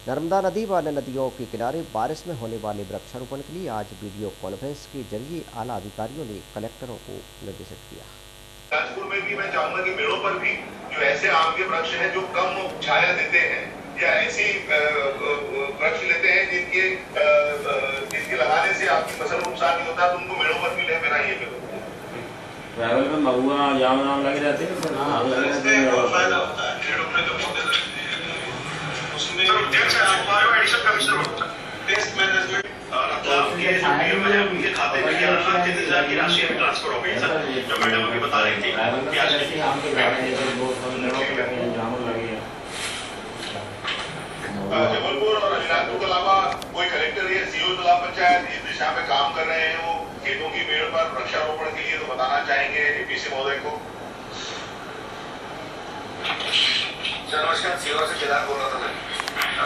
नर्मदा नदी व अन्य नदियों के किनारे बारिश में होने वाले वृक्षारोपण के लिए आज वीडियो कॉन्फ्रेंस के जरिए आला अधिकारियों ने कलेक्टरों को निर्देशित किया। राजपुर में भी मैं चाहूंगा कि मेड़ों पर भी जो ऐसे आम के वृक्ष हैं जो कम छाया देते हैं या ऐसी वृक्ष लेते हैं जिनके लगाने से आपकी फसल को नुकसान नहीं होता, तो उनको मेड़ों पर भी मेरा ये ट्रैवल में महुआ जाम लगे रहते हैं, इसमें बहुत फायदा होता है। पेड़ों में जो पौधे लगते हैं उसमें एडिशनल कमिश्नर होता है पेस्ट मैनेजमेंट उनके खाते में 11,30,000 की राशि ट्रांसफर हो गई सर, जो मैडम अभी बता रही थी कि आज जबलपुर और अलीराजपुर के अलावा कोई कलेक्टर या सीओ जिला पंचायत इस दिशा में काम कर रहे हैं, वो खेतों की पेड़ पर वृक्षारोपण के लिए तो बताना चाहेंगे डीपीसी महोदय को। नमस्कार, सीओर से केदार बोल रहा था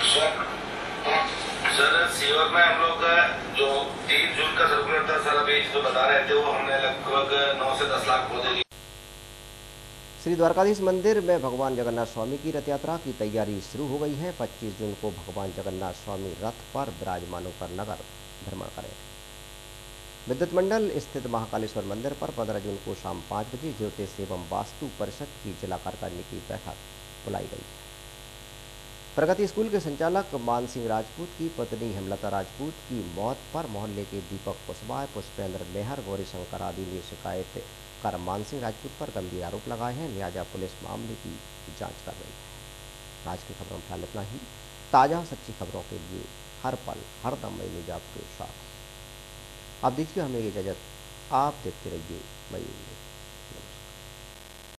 सर। सीओर में हम लोग जो 3 जून का सर्कुलर था सर, अभी जो बता रहे थे वो हमने लगभग 9 से 10 लाख पौधे। श्री द्वारकाधीश मंदिर में भगवान जगन्नाथ स्वामी की रथ यात्रा की तैयारी शुरू हो गई है। 25 जून को भगवान जगन्नाथ स्वामी रथ पर विराजमान होकर नगर भ्रमण करें। विद्युत मंडल स्थित महाकालेश्वर मंदिर पर 15 जून को शाम 5 बजे ज्योतिष एवं वास्तु परिषद की जिला कार्यकारिणी की बैठक बुलाई गई है। प्रगति स्कूल के संचालक मान सिंह राजपूत की पत्नी हेमलता राजपूत की मौत पर मोहल्ले के दीपक कुशवाहा, पुष्पेंद्र मेहर, गौरी शंकर आदि ने शिकायत कर मान सिंह राजपूत पर गंभीर आरोप लगाए हैं। लिहाजा पुलिस मामले की जांच कर रही है। आज की खबरों में फिलहाल इतना ही। ताज़ा सच्ची खबरों के लिए हर पल हर दम मई न्यूज़ आपके साथ। आप दीजिए हमें इजाज़त, आप देखते रहिए मई न्यूज़।